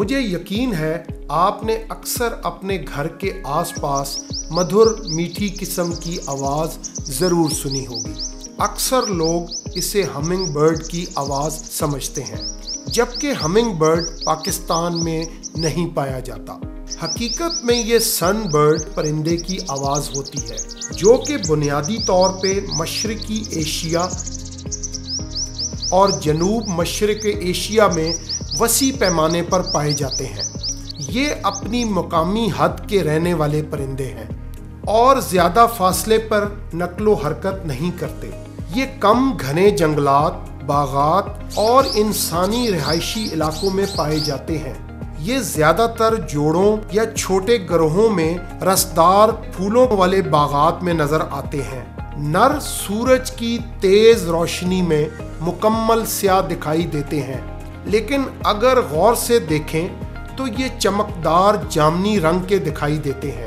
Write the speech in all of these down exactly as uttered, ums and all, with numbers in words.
مجھے یقین ہے آپ نے اکثر اپنے گھر کے آس پاس مدھر میٹھی قسم کی آواز ضرور سنی ہوگی۔ اکثر لوگ اسے ہمنگ برڈ کی آواز سمجھتے ہیں، جبکہ ہمنگ برڈ پاکستان میں نہیں پایا جاتا۔ حقیقت میں یہ سن برڈ پرندے کی آواز ہوتی ہے، جو کہ بنیادی طور پہ مشرقی ایشیا اور جنوب مشرق ایشیا میں وسیع پیمانے پر پائے جاتے ہیں۔ یہ اپنی مقامی حد کے رہنے والے پرندے ہیں اور زیادہ فاصلے پر نقل و حرکت نہیں کرتے۔ یہ کم گھنے جنگلات، باغات اور انسانی رہائشی علاقوں میں پائے جاتے ہیں۔ یہ زیادہ تر جوڑوں یا چھوٹے گروہوں میں رسدار پھولوں والے باغات میں نظر آتے ہیں۔ نر سورج کی تیز روشنی میں مکمل سیاہ دکھائی دیتے ہیں، لیکن اگر غور سے دیکھیں تو یہ چمکدار جامنی رنگ کے دکھائی دیتے ہیں۔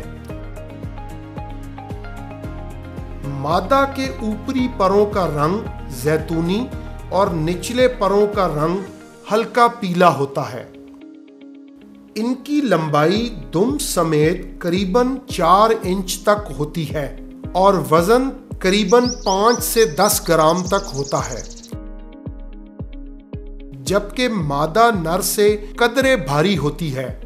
مادہ کے اوپری پروں کا رنگ زیتونی اور نچلے پروں کا رنگ ہلکا پیلا ہوتا ہے۔ ان کی لمبائی دم سمیت قریباً چار انچ تک ہوتی ہے اور وزن قریباً پانچ سے دس گرام تک ہوتا ہے، جبکہ مادہ نر سے قدرے بھاری ہوتی ہے۔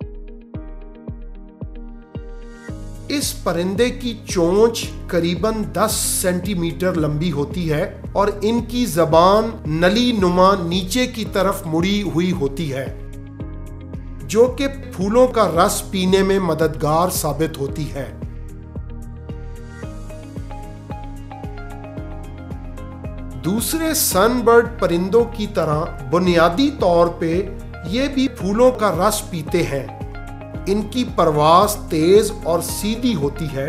اس پرندے کی چونچ قریباً دس سینٹی میٹر لمبی ہوتی ہے اور ان کی زبان نلی نما نیچے کی طرف مڑی ہوئی ہوتی ہے، جو کہ پھولوں کا رس پینے میں مددگار ثابت ہوتی ہے۔ دوسرے سن برڈ پرندوں کی طرح بنیادی طور پہ یہ بھی پھولوں کا رس پیتے ہیں۔ ان کی پرواز تیز اور سیدھی ہوتی ہے۔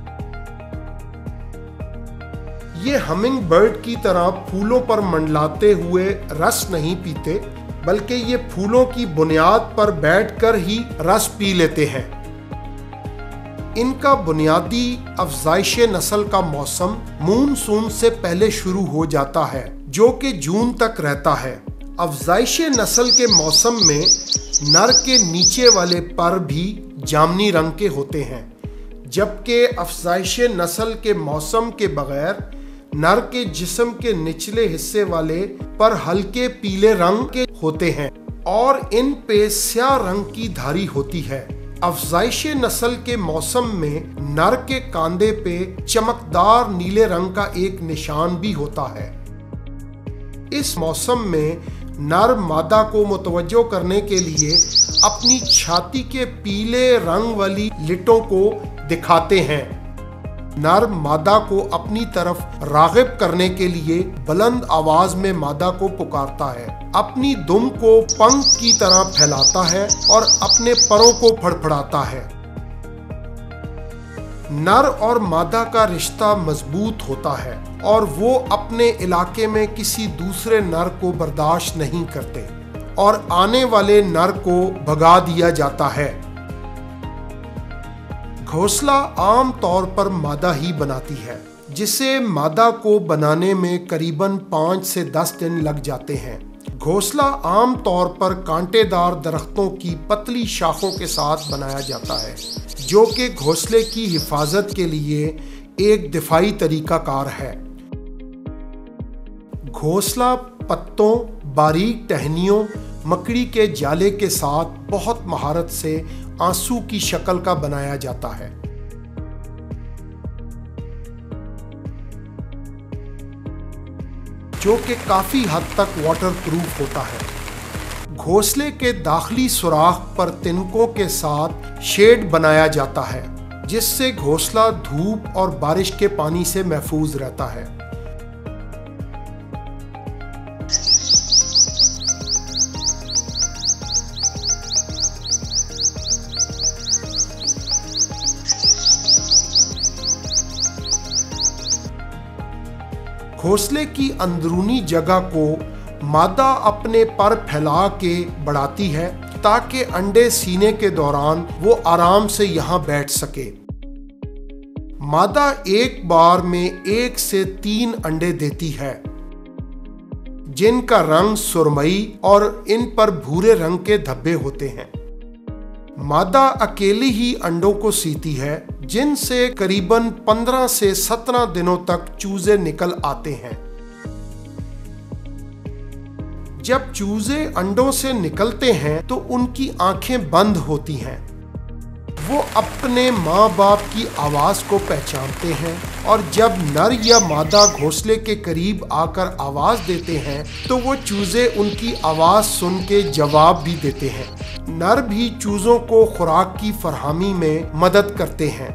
یہ ہمنگ برڈ کی طرح پھولوں پر منڈلاتے ہوئے رس نہیں پیتے، بلکہ یہ پھولوں کی بنیاد پر بیٹھ کر ہی رس پی لیتے ہیں۔ ان کا بنیادی افزائش نسل کا موسم مون سون سے پہلے شروع ہو جاتا ہے، جو کہ جون تک رہتا ہے۔ افزائش نسل کے موسم میں نر کے نیچے والے پر بھی جامنی رنگ کے ہوتے ہیں، جبکہ افزائش نسل کے موسم کے بغیر نر کے جسم کے نچلے حصے والے پر ہلکے پیلے رنگ کے ہوتے ہیں اور ان پہ سیاہ رنگ کی دھاری ہوتی ہے۔ افزائش نسل کے موسم میں نر کے کاندھے پہ چمکدار نیلے رنگ کا ایک نشان بھی ہوتا ہے۔ اس موسم میں نر مادہ کو متوجہ کرنے کے لیے اپنی چھاتی کے پیلے رنگ والی لٹوں کو دکھاتے ہیں۔ نر مادہ کو اپنی طرف راغب کرنے کے لیے بلند آواز میں مادہ کو پکارتا ہے، اپنی دم کو پنکھ کی طرح پھیلاتا ہے اور اپنے پروں کو پھڑپھڑاتا ہے۔ نر اور مادہ کا رشتہ مضبوط ہوتا ہے اور وہ اپنے علاقے میں کسی دوسرے نر کو برداشت نہیں کرتے اور آنے والے نر کو بھگا دیا جاتا ہے۔ گھونسلہ عام طور پر مادہ ہی بناتی ہے، جسے مادہ کو بنانے میں قریباً پانچ سے دس دن لگ جاتے ہیں۔ گھونسلہ عام طور پر کانٹے دار درختوں کی پتلی شاخوں کے ساتھ بنایا جاتا ہے، جو کہ گھونسلے کی حفاظت کے لیے ایک دفاعی طریقہ کار ہے۔ گھونسلہ پتوں، باریک ٹہنیوں، مکڑی کے جالے کے ساتھ بہت مہارت سے آنسو کی شکل کا بنایا جاتا ہے۔ جو کہ کافی حد تک واٹر پروف ہوتا ہے۔ گھونسلے کے داخلی سوراخ پر تنکوں کے ساتھ شیڈ بنایا جاتا ہے، جس سے گھونسلہ دھوپ اور بارش کے پانی سے محفوظ رہتا ہے۔ گھونسلے کی اندرونی جگہ کو مادہ اپنے پر پھیلا کے بڑھاتی ہے تاکہ انڈے سینے کے دوران وہ آرام سے یہاں بیٹھ سکے۔ مادہ ایک بار میں ایک سے تین انڈے دیتی ہے۔ जिनका रंग सुरमई और इन पर भूरे रंग के धब्बे होते हैं। मादा अकेली ही अंडों को सीती है, जिनसे करीबन पंद्रह से सत्रह दिनों तक चूजे निकल आते हैं। जब चूजे अंडों से निकलते हैं तो उनकी आंखें बंद होती हैं। वो अपने माँ बाप की आवाज को पहचानते हैं और जब नर या मादा घोंसले के करीब आकर आवाज देते हैं तो वो चूजे उनकी आवाज सुन के जवाब भी देते हैं। नर भी चूजों को खुराक की फरहमी में मदद करते हैं।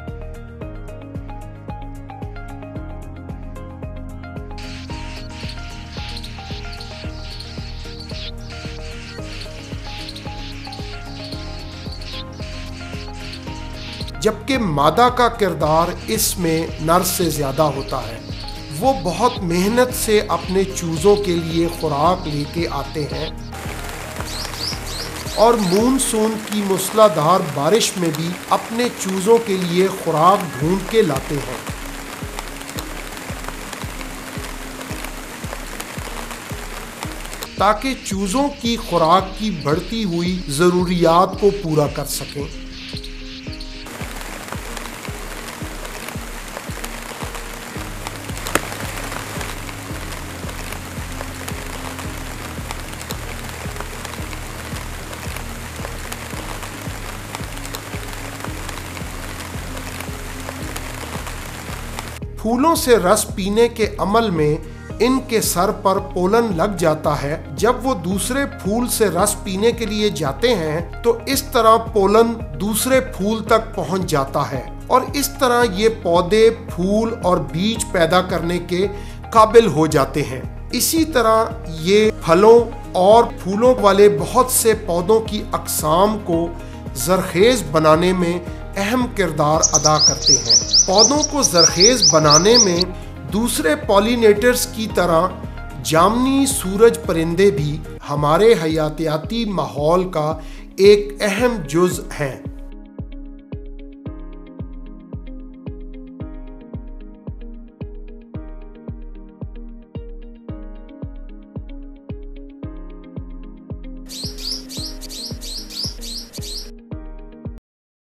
जबकि मादा का किरदार इसमें नर से ज्यादा होता है। वो बहुत मेहनत से अपने चूजों के लिए खुराक लेके आते हैं और मूनसून की मूसलाधार बारिश में भी अपने चूजों के लिए खुराक ढूंढ के लाते हैं। ताकि चूजों की खुराक की बढ़ती हुई जरूरियात को पूरा कर सकें। फूलों से रस पीने के अमल में इनके सर पर पोलन लग जाता है। जब वो दूसरे फूल से रस पीने के लिए जाते हैं तो इस तरह पोलन दूसरे फूल तक पहुंच जाता है और इस तरह ये पौधे फूल और बीज पैदा करने के काबिल हो जाते हैं। इसी तरह ये फलों और फूलों वाले बहुत से पौधों की अक़साम को ज़रख़ेज़ बनाने में अहम किरदार अदा करते हैं। पौधों को ज़रख़ेज़ बनाने में दूसरे पॉलिनेटर्स की तरह जामनी सूरज परिंदे भी हमारे हयातियाती माहौल का एक अहम जुज़ हैं।